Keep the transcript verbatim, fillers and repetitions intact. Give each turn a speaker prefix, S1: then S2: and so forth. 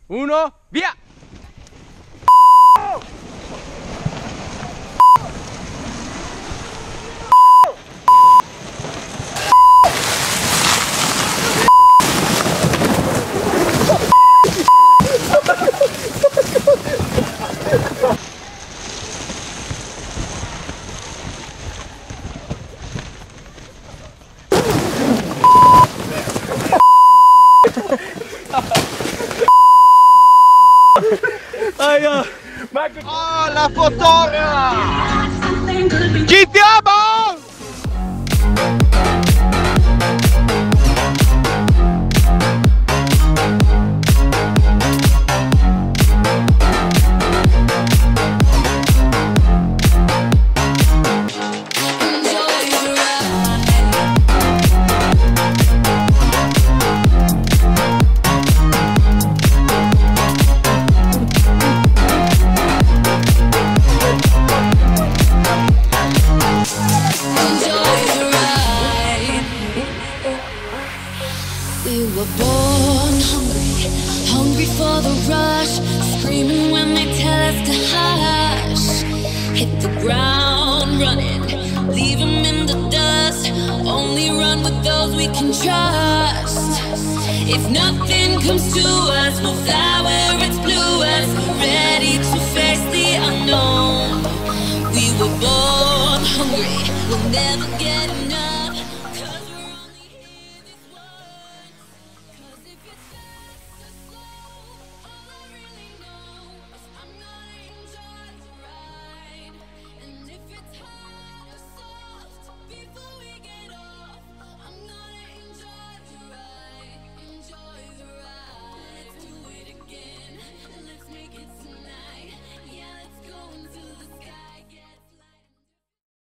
S1: uno, via!
S2: Aia!
S1: Oh, la fotogra! Ci siamo!
S3: We were born hungry, hungry for the rush, screaming when they tell us to hush. Hit the ground running, leave 'em in the dust. Only run with those we can trust. If nothing comes to us, we'll fly.